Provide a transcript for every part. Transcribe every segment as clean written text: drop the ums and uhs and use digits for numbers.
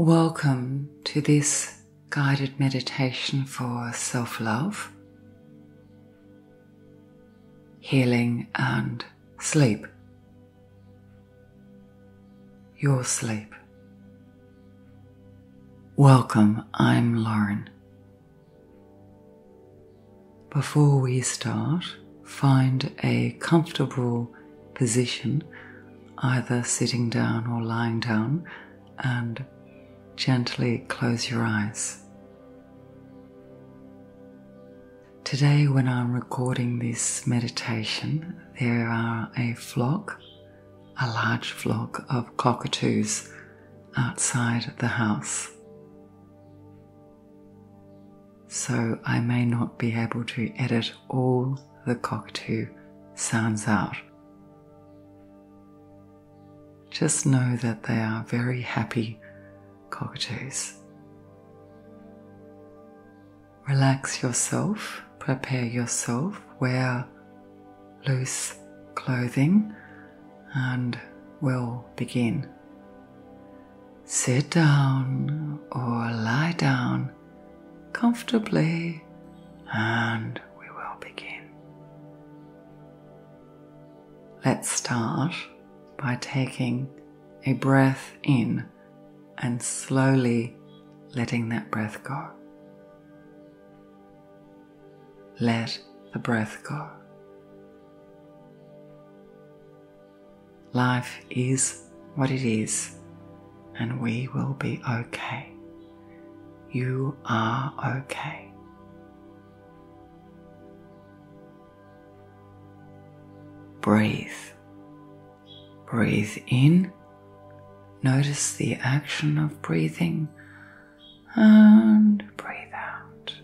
Welcome to this guided meditation for self-love, healing and sleep. Your sleep. Welcome, I'm Lauren. Before we start, find a comfortable position, either sitting down or lying down, and gently close your eyes. Today, when I'm recording this meditation, there are a large flock of cockatoos outside the house. So I may not be able to edit all the cockatoo sounds out. Just know that they are very happy cockatoos. Relax yourself, prepare yourself, wear loose clothing, and we'll begin. Sit down or lie down comfortably and we will begin. Let's start by taking a breath in and slowly letting that breath go. Let the breath go. Life is what it is, and we will be okay. You are okay. Breathe. Breathe in. Notice the action of breathing and breathe out.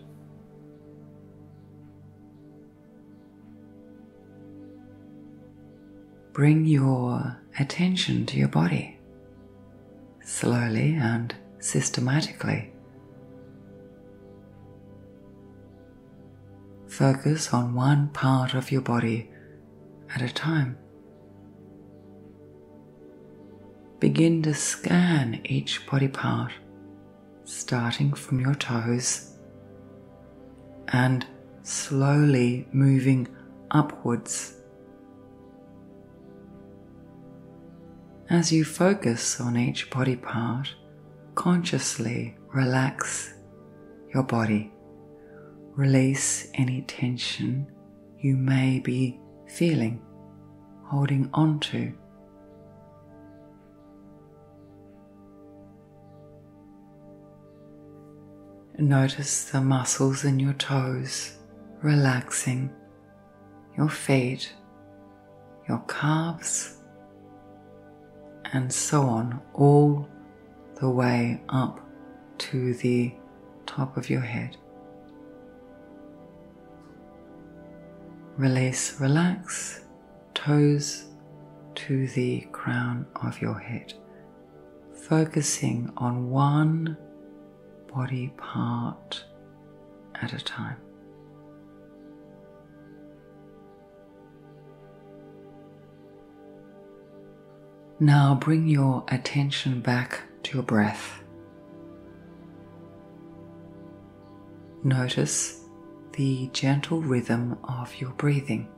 Bring your attention to your body, slowly and systematically. Focus on one part of your body at a time. Begin to scan each body part, starting from your toes and slowly moving upwards. As you focus on each body part, consciously relax your body. Release any tension you may be feeling, holding on to. Notice the muscles in your toes relaxing, your feet, your calves, and so on, all the way up to the top of your head. Release, relax, toes to the crown of your head, focusing on one body part at a time. Now bring your attention back to your breath. Notice the gentle rhythm of your breathing.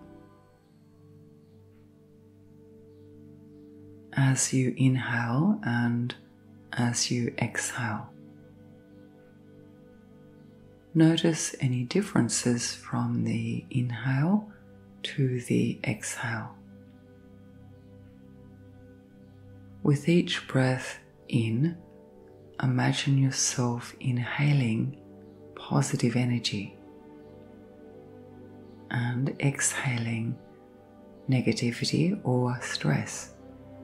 As you inhale and as you exhale. Notice any differences from the inhale to the exhale. With each breath in, imagine yourself inhaling positive energy and exhaling negativity or stress.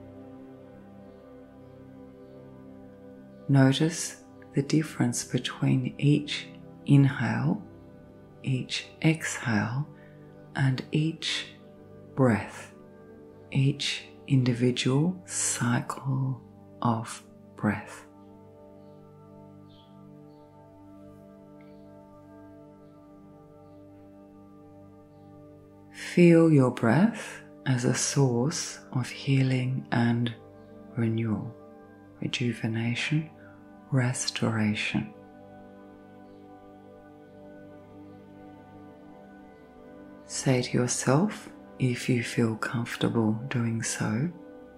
Notice the difference between each inhale, each exhale, and each breath, each individual cycle of breath. Feel your breath as a source of healing and renewal, rejuvenation, restoration. Say to yourself, if you feel comfortable doing so,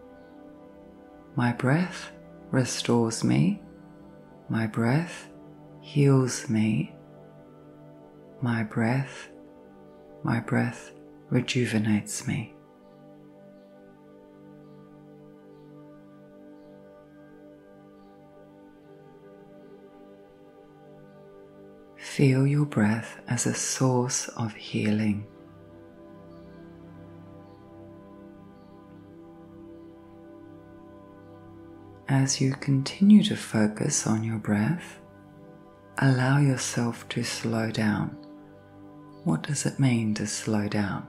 my breath restores me, my breath heals me, my breath rejuvenates me. Feel your breath as a source of healing. As you continue to focus on your breath, allow yourself to slow down. What does it mean to slow down?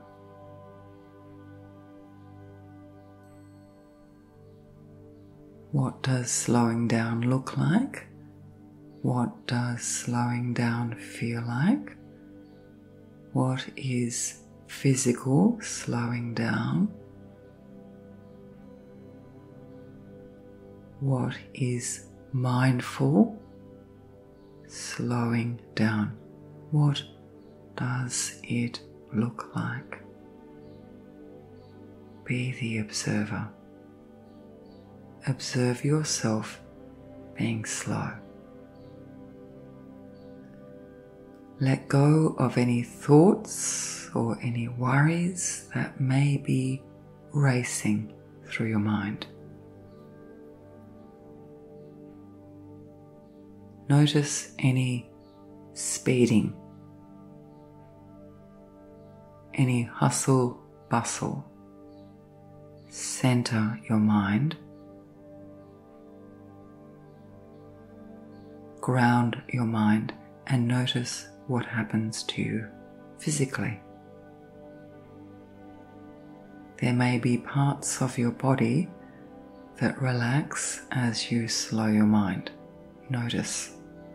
What does slowing down look like? What does slowing down feel like? What is physical slowing down? What is mindful slowing down? What does it look like? Be the observer. Observe yourself being slow. Let go of any thoughts or any worries that may be racing through your mind. Notice any speeding, any hustle, bustle. Center your mind. Ground your mind and notice what happens to you physically. There may be parts of your body that relax as you slow your mind. Notice.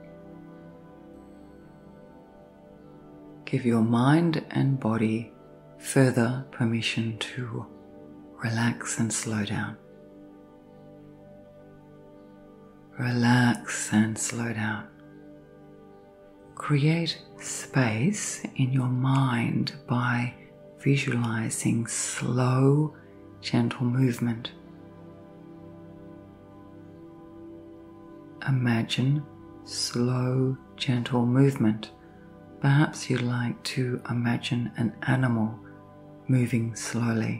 Give your mind and body further permission to relax and slow down. Relax and slow down. Create space in your mind by visualizing slow, gentle movement. Imagine slow, gentle movement. Perhaps you'd like to imagine an animal moving slowly.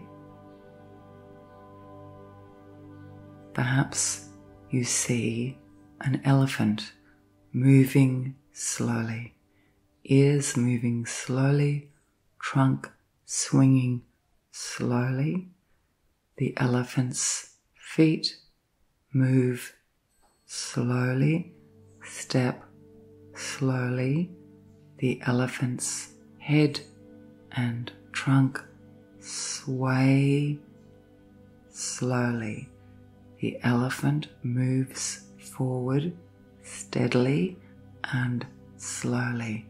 Perhaps you see an elephant moving slowly, ears moving slowly, trunk swinging slowly. The elephant's feet move slowly, step slowly. The elephant's head and trunk sway slowly. The elephant moves forward steadily and slowly.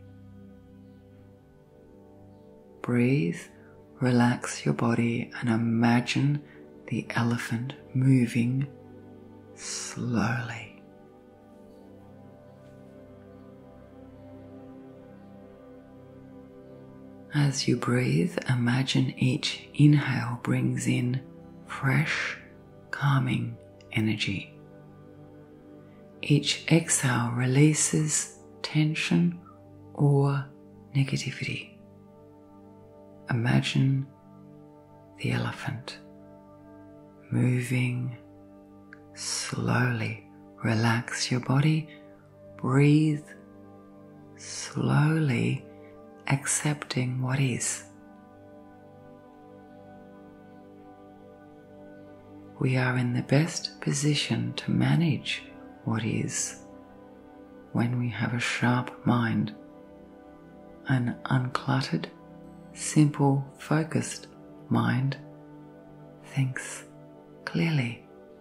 Breathe, relax your body and imagine the elephant moving slowly. As you breathe, imagine each inhale brings in fresh, calming energy. Each exhale releases tension or negativity. Imagine the elephant moving slowly. Relax your body. Breathe slowly, accepting what is. We are in the best position to manage what is when we have a sharp mind. An uncluttered, simple, focused mind thinks clearly.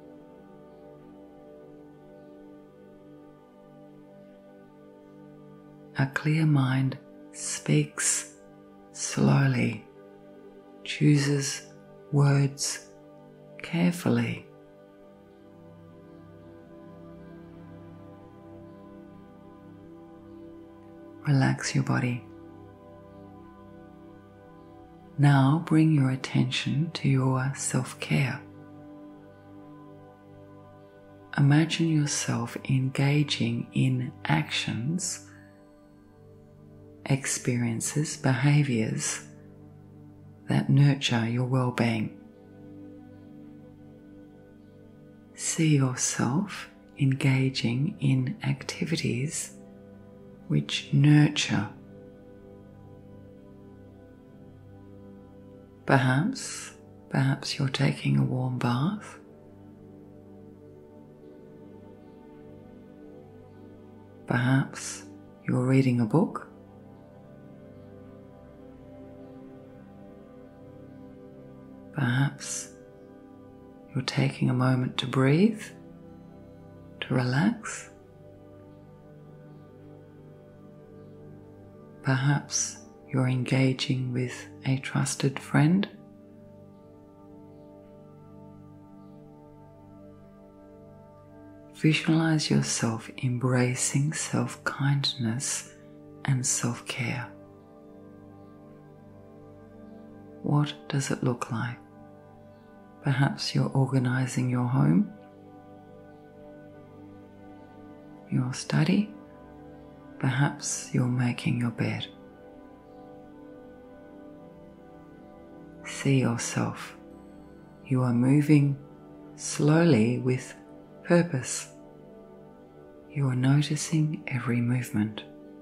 A clear mind speaks slowly, chooses words carefully. Relax your body. Now bring your attention to your self-care. Imagine yourself engaging in actions, experiences, behaviors that nurture your well-being. See yourself engaging in activities which nurture. Perhaps you're taking a warm bath. Perhaps you're reading a book. Perhaps you're taking a moment to breathe, to relax. Perhaps you're engaging with a trusted friend. Visualize yourself embracing self-kindness and self-care. What does it look like? Perhaps you're organizing your home, your study. Perhaps you're making your bed. See yourself. You are moving slowly with purpose. You are noticing every movement.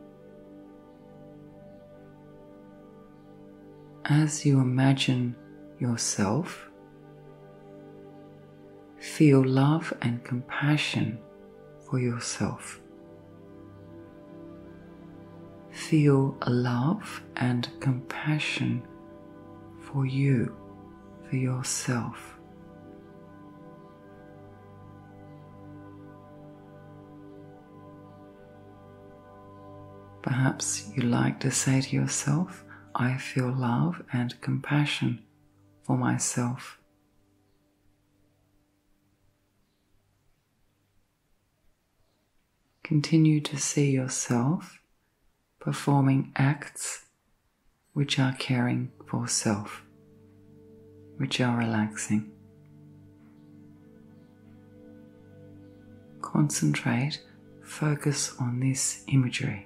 As you imagine yourself, feel love and compassion for yourself. Feel love and compassion for you, for yourself. Perhaps you like to say to yourself, I feel love and compassion for myself. Continue to see yourself performing acts which are caring for self, which are relaxing. Concentrate, focus on this imagery.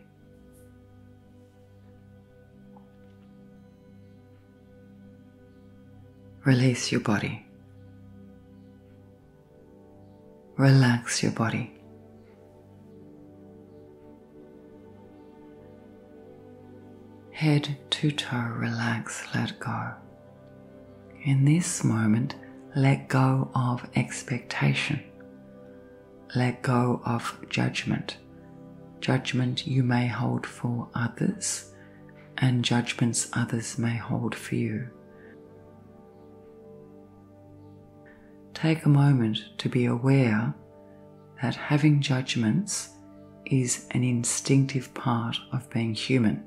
Release your body. Relax your body. Head to toe, relax, let go. In this moment, let go of expectation. Let go of judgment. Judgment you may hold for others, and judgments others may hold for you. Take a moment to be aware that having judgments is an instinctive part of being human.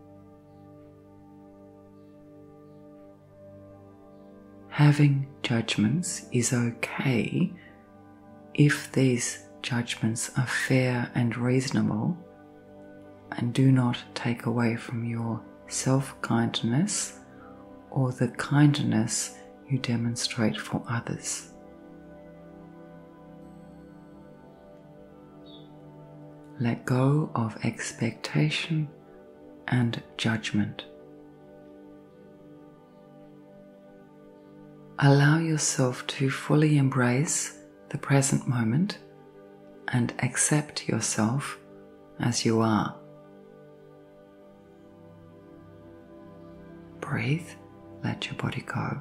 Having judgments is okay if these judgments are fair and reasonable and do not take away from your self-kindness or the kindness you demonstrate for others. Let go of expectation and judgment. Allow yourself to fully embrace the present moment and accept yourself as you are. Breathe, let your body go.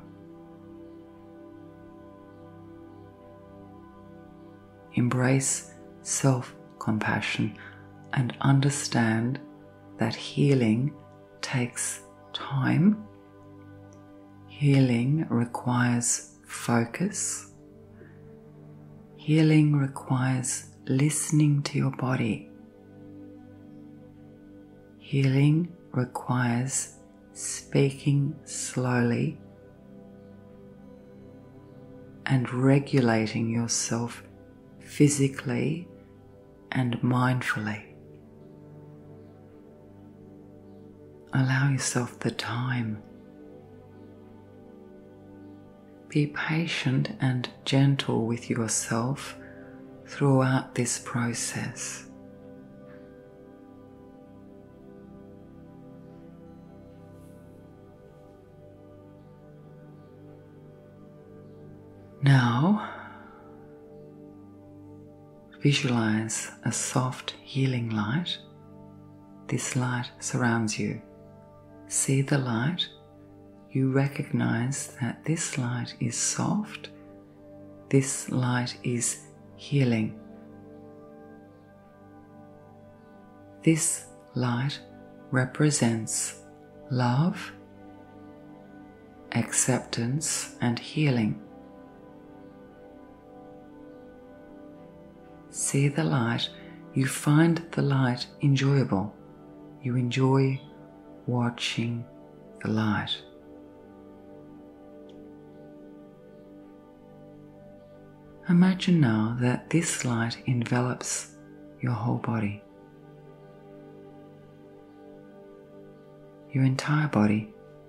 Embrace self-compassion and understand that healing takes time. Healing requires focus. Healing requires listening to your body. Healing requires speaking slowly and regulating yourself physically and mindfully. allow yourself the time. Be patient and gentle with yourself throughout this process. Now, visualize a soft healing light. This light surrounds you. See the light. You recognize that this light is soft. This light is healing. This light represents love, acceptance, and healing. See the light. You find the light enjoyable. You enjoy watching the light. Imagine now that this light envelops your whole body, your entire body.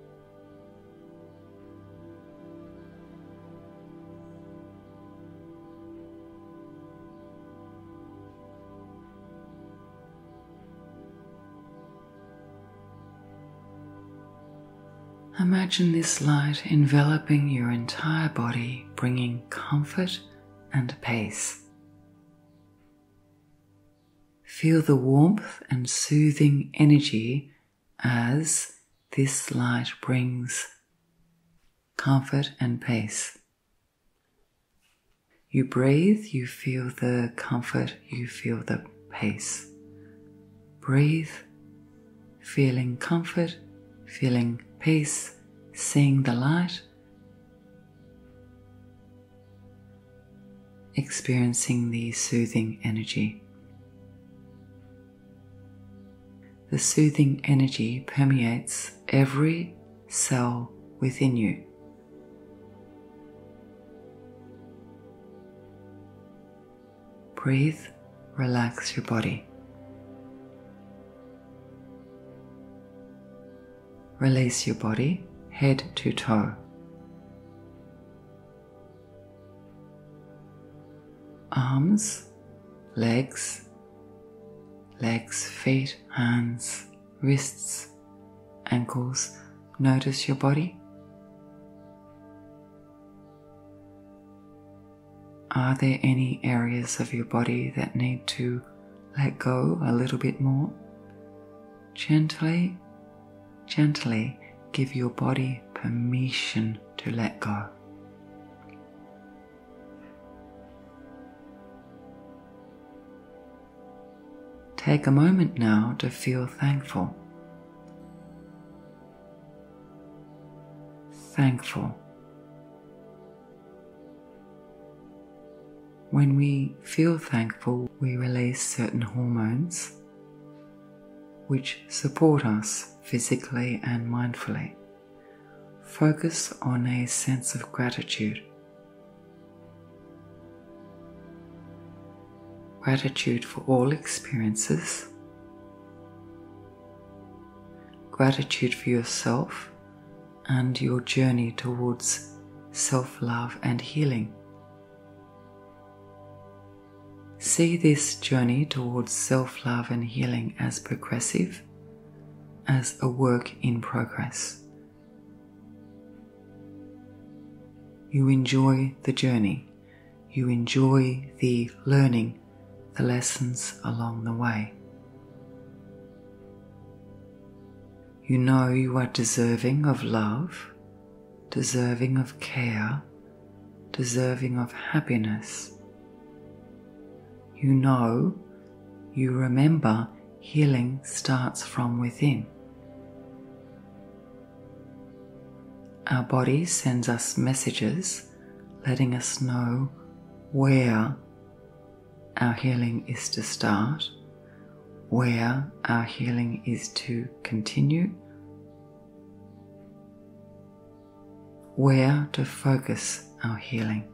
Imagine this light enveloping your entire body, bringing comfort and peace. Feel the warmth and soothing energy as this light brings comfort and peace. You breathe, you feel the comfort, you feel the peace. Breathe, feeling comfort, feeling peace, seeing the light, experiencing the soothing energy. The soothing energy permeates every cell within you. Breathe, relax your body. Release your body, head to toe. Arms, legs, feet, hands, wrists, ankles. Notice your body. Are there any areas of your body that need to let go a little bit more? Gently give your body permission to let go. Take a moment now to feel thankful. Thankful. When we feel thankful, we release certain hormones which support us physically and mindfully. Focus on a sense of gratitude. Gratitude for all experiences. Gratitude for yourself and your journey towards self-love and healing. See this journey towards self-love and healing as progressive, as a work in progress. You enjoy the journey. You enjoy the learning, the lessons along the way. You know you are deserving of love, deserving of care, deserving of happiness. You know, you remember healing starts from within. Our body sends us messages letting us know where our healing is to start, where our healing is to continue, where to focus our healing.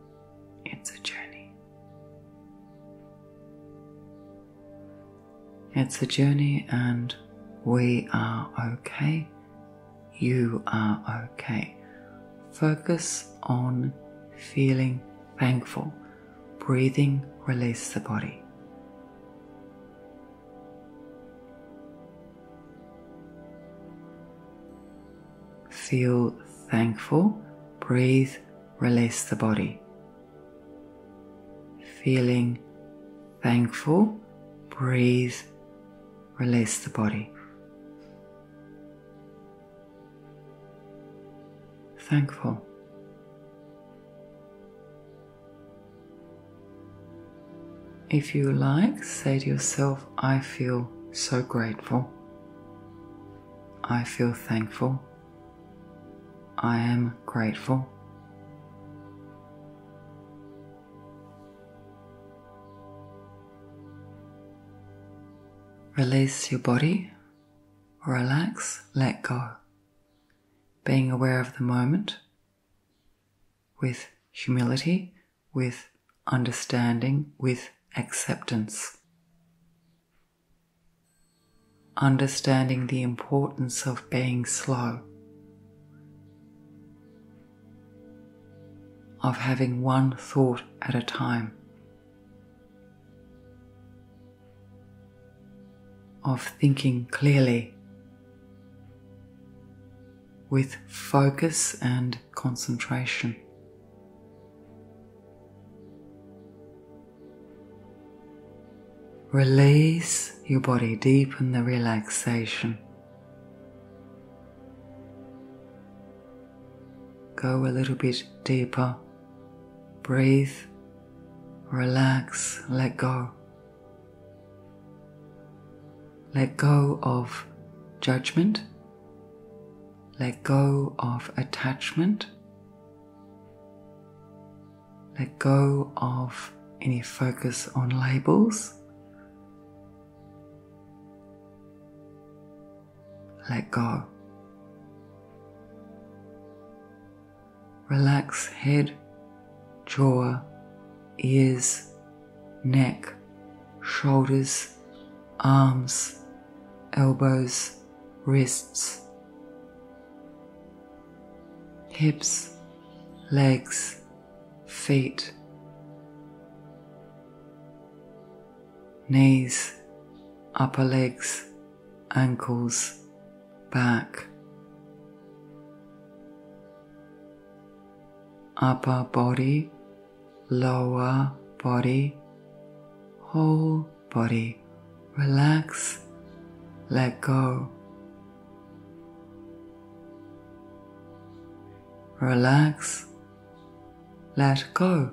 It's a journey. It's a journey and we are okay. You are okay. Focus on feeling thankful. Breathing, release the body. Feel thankful. Breathe, release the body. Feeling thankful. Breathe, release the body. Thankful. If you like, say to yourself, I feel so grateful. I feel thankful. I am grateful. Release your body. Relax, let go. Being aware of the moment with humility, with understanding, with acceptance. Understanding the importance of being slow, of having one thought at a time, of thinking clearly, with focus and concentration. Release your body, deepen the relaxation. Go a little bit deeper. Breathe, relax, let go. Let go of judgment. Let go of attachment. Let go of any focus on labels. Let go. Relax head, jaw, ears, neck, shoulders, arms, elbows, wrists, hips, legs, feet, knees, upper legs, ankles, back, upper body, lower body, whole body. Relax, let go. Relax, let go.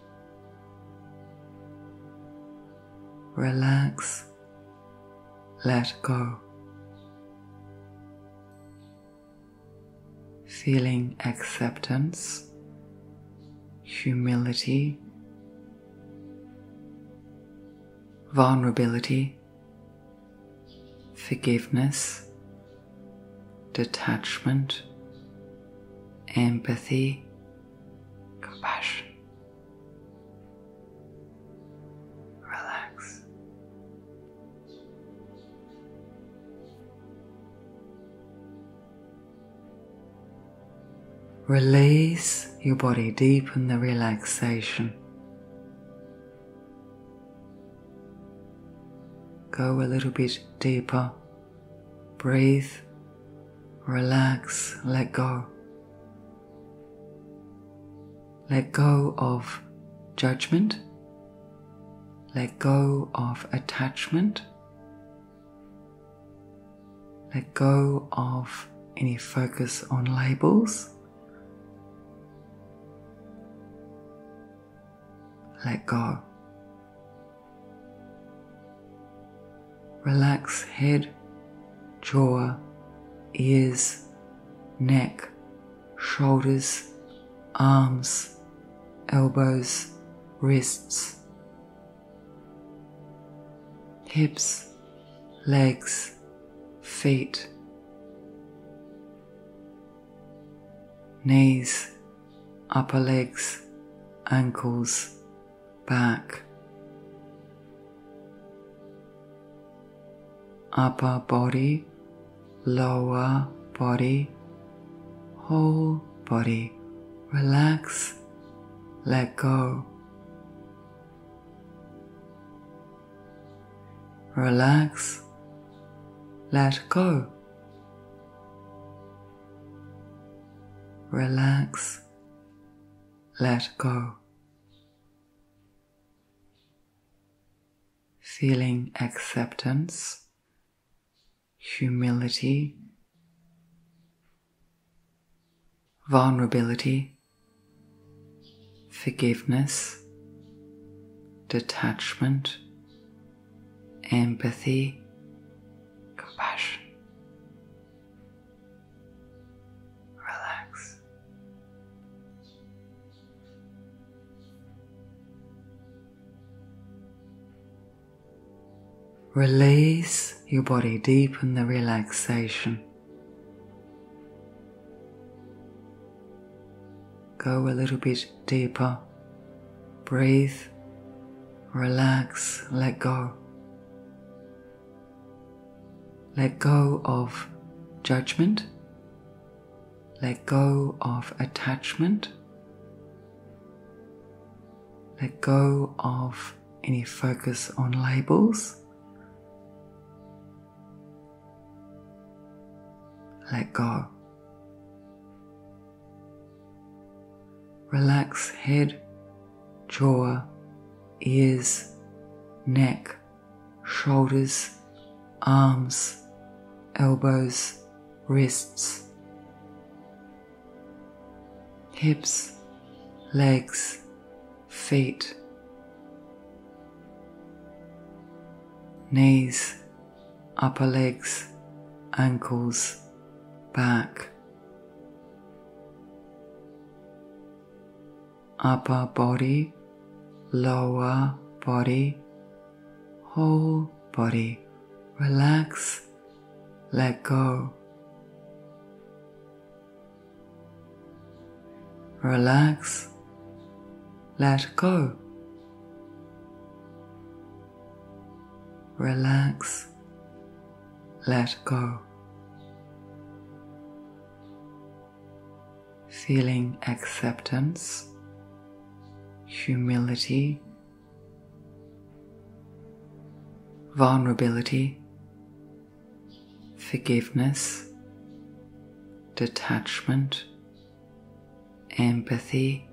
Relax, let go. Feeling acceptance, humility, vulnerability, forgiveness, detachment, empathy, compassion. Relax. Release your body, deepen the relaxation. Go a little bit deeper. Breathe, relax, let go. Let go of judgment. Let go of attachment. Let go of any focus on labels. Let go. Relax head, jaw, ears, neck, shoulders, arms, elbows, wrists, hips, legs, feet, knees, upper legs, ankles, back, upper body, lower body, whole body. Relax, let go. Relax, let go. Relax, let go. Feeling acceptance, humility, vulnerability, forgiveness, detachment, empathy, compassion. Relax. Release your body, deepen the relaxation. Go a little bit deeper. Breathe, relax, let go. Let go of judgment. Let go of attachment. Let go of any focus on labels. Let go. Relax head, jaw, ears, neck, shoulders, arms, elbows, wrists, hips, legs, feet, knees, upper legs, ankles, back, upper body, lower body, whole body. Relax, let go. Relax, let go. Relax, let go. Feeling acceptance, humility, vulnerability, forgiveness, detachment, empathy,